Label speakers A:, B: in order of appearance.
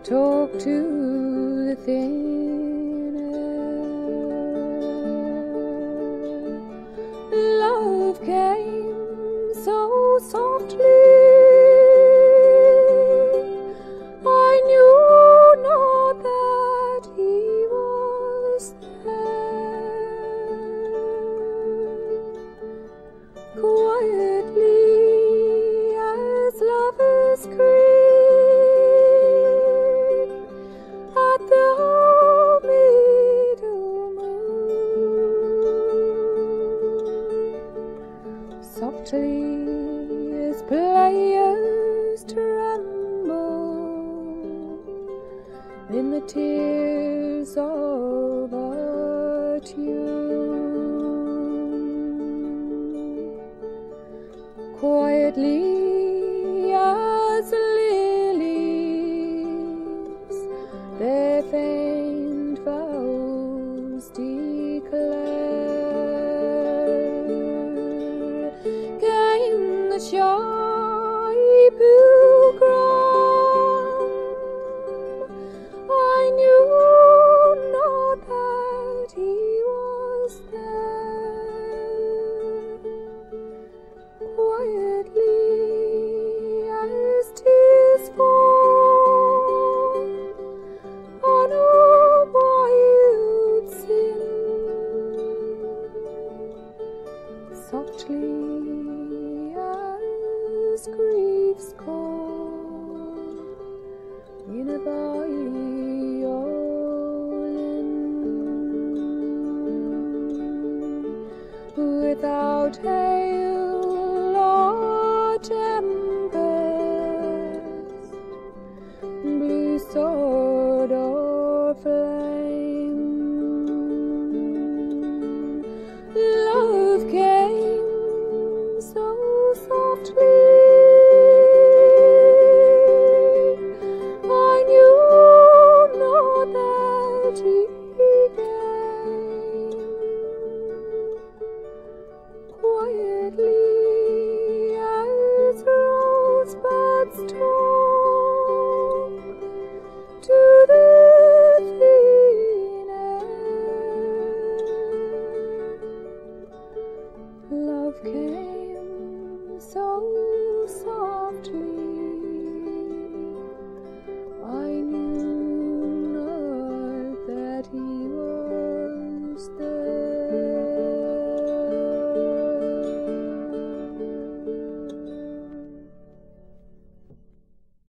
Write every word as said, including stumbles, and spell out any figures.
A: talk to the thin air. Love came so softly, I knew not that he was there. Quietly as lovers creep at the middle moon, softly as players tremble in the tears of a tune. Quietly